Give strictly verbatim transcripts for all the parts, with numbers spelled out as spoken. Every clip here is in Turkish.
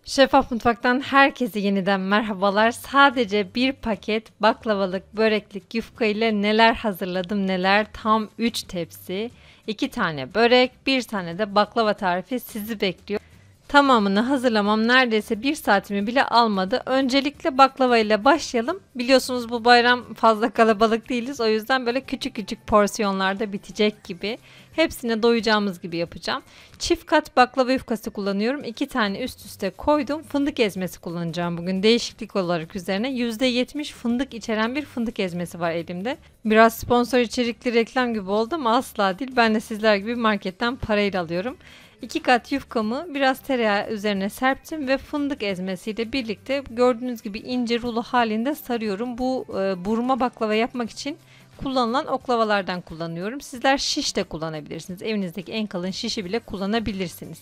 Şeffaf Mutfak'tan herkese yeniden merhabalar. Sadece bir paket baklavalık, böreklik yufka ile neler hazırladım neler. Tam üç tepsi, iki tane börek, bir tane de baklava tarifi sizi bekliyor. Tamamını hazırlamam neredeyse bir saatimi bile almadı. Öncelikle baklava ile başlayalım. Biliyorsunuz bu bayram fazla kalabalık değiliz. O yüzden böyle küçük küçük porsiyonlarda bitecek gibi. Hepsine doyacağımız gibi yapacağım. Çift kat baklava yufkası kullanıyorum. iki tane üst üste koydum. Fındık ezmesi kullanacağım bugün. Değişiklik olarak üzerine yüzde yetmiş fındık içeren bir fındık ezmesi var elimde. Biraz sponsor içerikli reklam gibi oldu ama asla değil. Ben de sizler gibi marketten parayla alıyorum. iki kat yufkamı biraz tereyağı üzerine serptim ve fındık ezmesiyle birlikte gördüğünüz gibi ince rulo halinde sarıyorum. Bu e, burma baklava yapmak için kullanılan oklavalardan kullanıyorum. Sizler şiş de kullanabilirsiniz. Evinizdeki en kalın şişi bile kullanabilirsiniz.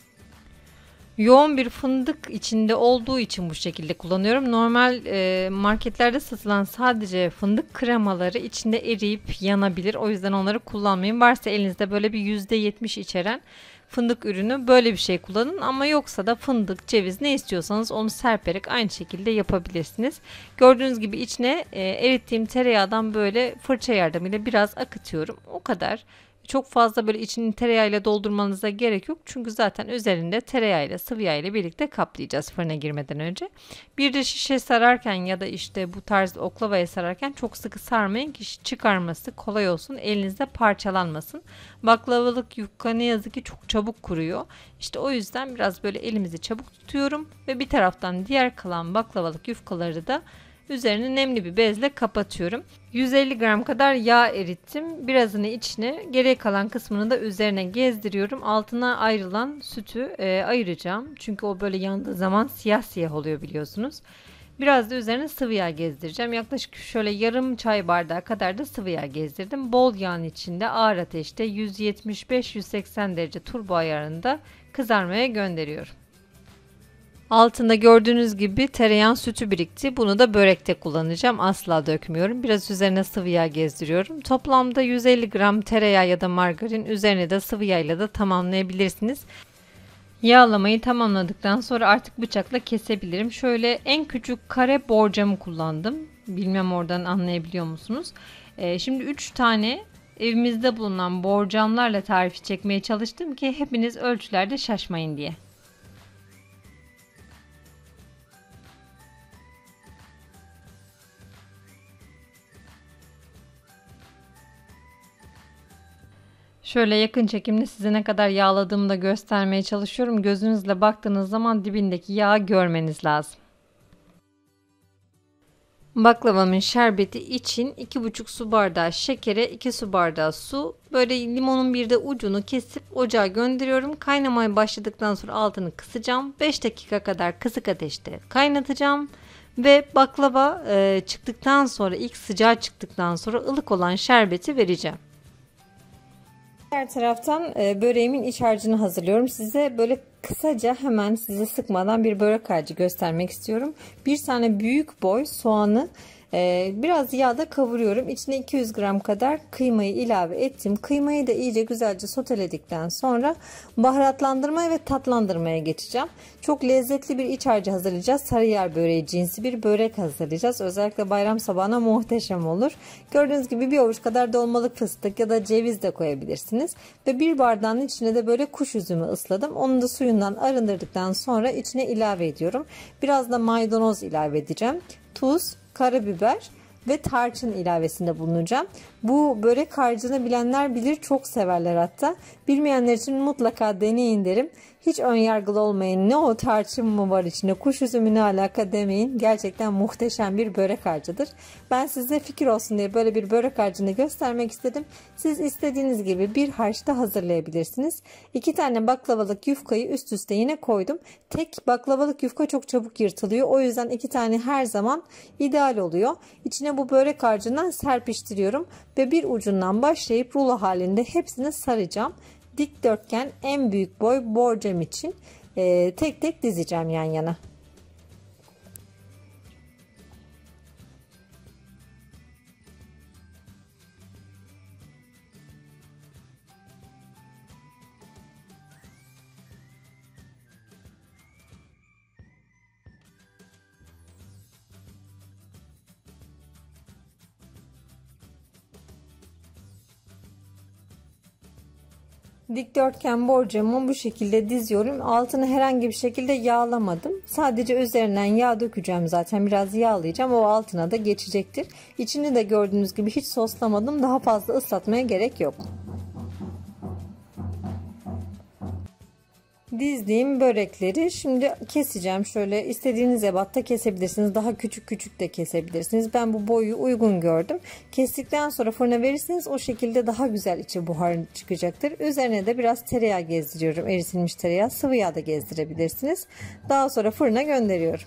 Yoğun bir fındık içinde olduğu için bu şekilde kullanıyorum. Normal e, marketlerde satılan sadece fındık kremaları içinde eriyip yanabilir. O yüzden onları kullanmayın. Varsa elinizde böyle bir yüzde yetmiş içeren fındık ürünü böyle bir şey kullanın. Ama yoksa da fındık, ceviz ne istiyorsanız onu serperek aynı şekilde yapabilirsiniz. Gördüğünüz gibi içine e, erittiğim tereyağdan böyle fırça yardımıyla biraz akıtıyorum. O kadar. Çok fazla böyle içini tereyağıyla doldurmanıza gerek yok. Çünkü zaten üzerinde tereyağıyla sıvı yağ ile birlikte kaplayacağız fırına girmeden önce. Bir de şişe sararken ya da işte bu tarz oklavaya sararken çok sıkı sarmayın ki çıkarması kolay olsun. Elinizde parçalanmasın. Baklavalık yufka ne yazık ki çok çabuk kuruyor. İşte o yüzden biraz böyle elimizi çabuk tutuyorum ve bir taraftan diğer kalan baklavalık yufkaları da üzerini nemli bir bezle kapatıyorum. yüz elli gram kadar yağ erittim. Birazını içine, geriye kalan kısmını da üzerine gezdiriyorum. Altına ayrılan sütü e, ayıracağım. Çünkü o böyle yandığı zaman siyah siyah oluyor biliyorsunuz. Biraz da üzerine sıvı yağ gezdireceğim. Yaklaşık şöyle yarım çay bardağı kadar da sıvı yağ gezdirdim. Bol yağın içinde ağır ateşte yüz yetmiş beş yüz seksen derece turbo ayarında kızarmaya gönderiyorum. Altında gördüğünüz gibi tereyağı sütü birikti. Bunu da börekte kullanacağım. Asla dökmüyorum. Biraz üzerine sıvı yağ gezdiriyorum. Toplamda yüz elli gram tereyağı ya da margarin, üzerine de sıvı yağ ile de tamamlayabilirsiniz. Yağlamayı tamamladıktan sonra artık bıçakla kesebilirim. Şöyle en küçük kare borcamı kullandım. Bilmem oradan anlayabiliyor musunuz? Ee, şimdi üç tane evimizde bulunan borcamlarla tarifi çekmeye çalıştım ki hepiniz ölçülerde şaşmayın diye. Şöyle yakın çekimde size ne kadar yağladığımı da göstermeye çalışıyorum. Gözünüzle baktığınız zaman dibindeki yağı görmeniz lazım. Baklavamın şerbeti için iki buçuk su bardağı şekere iki su bardağı su. Böyle limonun bir de ucunu kesip ocağa gönderiyorum. Kaynamaya başladıktan sonra altını kısacağım. beş dakika kadar kısık ateşte kaynatacağım. Ve baklava e, çıktıktan sonra, ilk sıcağı çıktıktan sonra ılık olan şerbeti vereceğim. Diğer taraftan e, böreğimin iç harcını hazırlıyorum. Size böyle kısaca, hemen sizi sıkmadan bir börek harcı göstermek istiyorum. Bir tane büyük boy soğanı e, biraz yağda kavuruyorum. İçine iki yüz gram kadar kıymayı ilave ettim. Kıymayı da iyice güzelce soteledikten sonra baharatlandırmaya ve tatlandırmaya geçeceğim. Çok lezzetli bir iç harcı hazırlayacağız. Sarıyer böreği cinsi bir börek hazırlayacağız. Özellikle bayram sabahına muhteşem olur. Gördüğünüz gibi bir avuç kadar dolmalık fıstık ya da ceviz de koyabilirsiniz. Ve bir bardağın içine de böyle kuş üzümü ısladım. Onu da suyundan arındırdıktan sonra içine ilave ediyorum. Biraz da maydanoz ilave edeceğim. Tuz, karabiber ve tarçın ilavesinde bulunacağım. Bu börek harcını bilenler bilir, çok severler hatta. Bilmeyenler için mutlaka deneyin derim. Hiç önyargılı olmayın. Ne o tarçın mı var içinde, kuş üzümü ne alaka demeyin. Gerçekten muhteşem bir börek harcıdır. Ben size fikir olsun diye böyle bir börek harcını göstermek istedim. Siz istediğiniz gibi bir harç da hazırlayabilirsiniz. İki tane baklavalık yufkayı üst üste yine koydum. Tek baklavalık yufka çok çabuk yırtılıyor. O yüzden iki tane her zaman ideal oluyor. İçine bu börek harcından serpiştiriyorum. Ve bir ucundan başlayıp rulo halinde hepsini saracağım. Dikdörtgen en büyük boy borcam için e, tek tek dizeceğim yan yana. Dikdörtgen borcamı bu şekilde diziyorum. Altını herhangi bir şekilde yağlamadım. Sadece üzerinden yağ dökeceğim zaten. Biraz yağlayacağım. O altına da geçecektir. İçini de gördüğünüz gibi hiç soslamadım. Daha fazla ıslatmaya gerek yok. Dizdiğim börekleri şimdi keseceğim. Şöyle istediğiniz ebatta kesebilirsiniz. Daha küçük küçük de kesebilirsiniz. Ben bu boyu uygun gördüm. Kestikten sonra fırına verirseniz o şekilde daha güzel içi buhar çıkacaktır. Üzerine de biraz tereyağı gezdiriyorum. Eritilmiş tereyağı. Sıvı yağ da gezdirebilirsiniz. Daha sonra fırına gönderiyorum.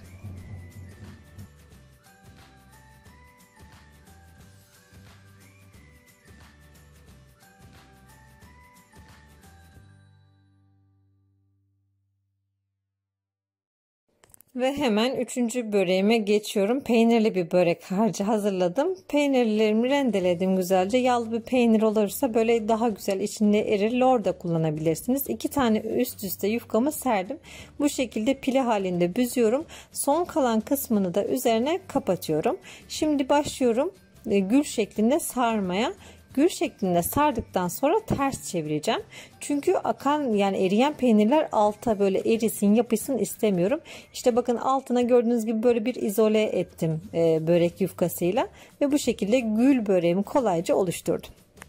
Ve hemen üçüncü böreğime geçiyorum. Peynirli bir börek harcı hazırladım. Peynirlerimi rendeledim güzelce. Yağlı bir peynir olursa böyle daha güzel içinde erir. Lor da kullanabilirsiniz. İki tane üst üste yufkamı serdim. Bu şekilde pile halinde büzüyorum. Son kalan kısmını da üzerine kapatıyorum. Şimdi başlıyorum gül şeklinde sarmaya. Gül şeklinde sardıktan sonra ters çevireceğim. Çünkü akan yani eriyen peynirler alta böyle erisin yapışsın istemiyorum. İşte bakın altına gördüğünüz gibi böyle bir izole ettim e, börek yufkasıyla. Ve bu şekilde gül böreğimi kolayca oluşturdum.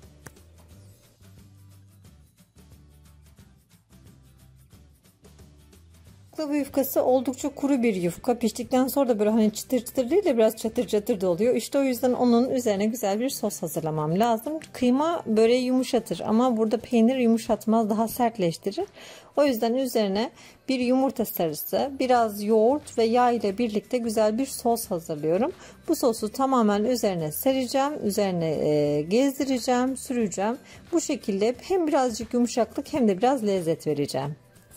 Baklava yufkası oldukça kuru bir yufka. Piştikten sonra da böyle hani çıtır çıtır değil de biraz çatır çatır da oluyor. İşte o yüzden onun üzerine güzel bir sos hazırlamam lazım. Kıyma böreği yumuşatır ama burada peynir yumuşatmaz, daha sertleştirir. O yüzden üzerine bir yumurta sarısı, biraz yoğurt ve yağ ile birlikte güzel bir sos hazırlıyorum. Bu sosu tamamen üzerine sereceğim, üzerine e, gezdireceğim, süreceğim. Bu şekilde hem birazcık yumuşaklık hem de biraz lezzet vereceğim.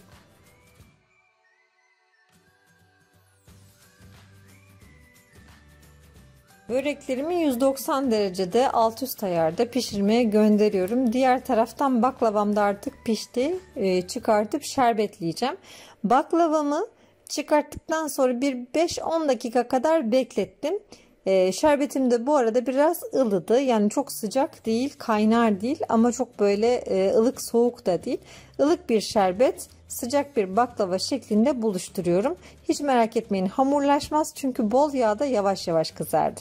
Böreklerimi yüz doksan derecede alt üst ayarda pişirmeye gönderiyorum. Diğer taraftan baklavam da artık pişti. Ee, çıkartıp şerbetleyeceğim. Baklavamı çıkarttıktan sonra bir beş on dakika kadar beklettim. Ee, şerbetim de bu arada biraz ılıdı. Yani çok sıcak değil, kaynar değil ama çok böyle e, ılık soğuk da değil. Ilık bir şerbet, sıcak bir baklava şeklinde buluşturuyorum. Hiç merak etmeyin, hamurlaşmaz çünkü bol yağda yavaş yavaş kızardı.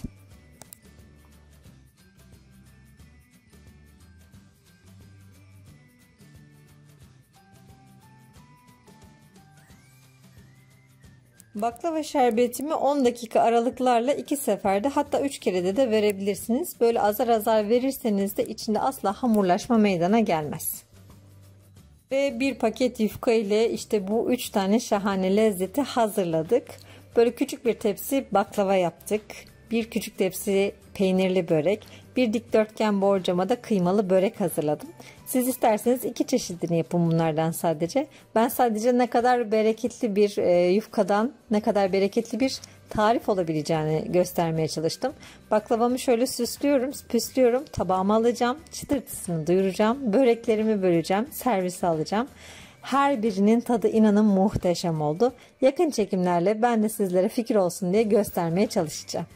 Baklava şerbetimi on dakika aralıklarla iki seferde hatta üç kerede de verebilirsiniz. Böyle azar azar verirseniz de içinde asla hamurlaşma meydana gelmez. Ve bir paket yufka ile işte bu üç tane şahane lezzeti hazırladık. Böyle küçük bir tepsi baklava yaptık. Bir küçük tepsi peynirli börek. Bir dikdörtgen borcamada kıymalı börek hazırladım. Siz isterseniz iki çeşidini yapın bunlardan sadece. Ben sadece ne kadar bereketli bir e, yufkadan ne kadar bereketli bir tarif olabileceğini göstermeye çalıştım. Baklavamı şöyle süslüyorum, püslüyorum. Tabağıma alacağım. Çıtırtısını duyuracağım. Böreklerimi böleceğim. Servise alacağım. Her birinin tadı inanın muhteşem oldu. Yakın çekimlerle ben de sizlere fikir olsun diye göstermeye çalışacağım.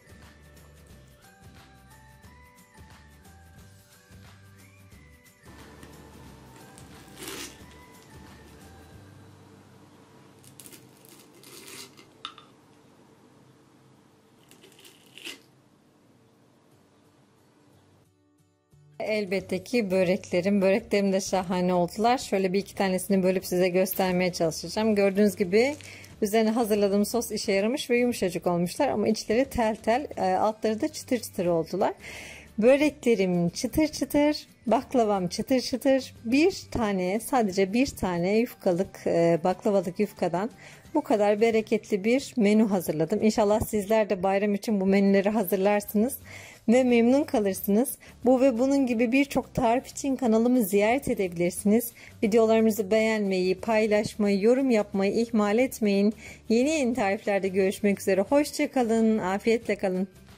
Elbette ki böreklerim. Böreklerim de şahane oldular. Şöyle bir iki tanesini bölüp size göstermeye çalışacağım. Gördüğünüz gibi üzerine hazırladığım sos işe yaramış ve yumuşacık olmuşlar. Ama içleri tel tel, altları da çıtır çıtır oldular. Böreklerim çıtır çıtır, baklavam çıtır çıtır. Bir tane, sadece bir tane yufkalık, baklavalık yufkadan bu kadar bereketli bir menü hazırladım. İnşallah sizler de bayram için bu menüleri hazırlarsınız ve memnun kalırsınız. Bu ve bunun gibi birçok tarif için kanalımı ziyaret edebilirsiniz. Videolarımızı beğenmeyi, paylaşmayı, yorum yapmayı ihmal etmeyin. Yeni yeni tariflerde görüşmek üzere. Hoşça kalın, afiyetle kalın.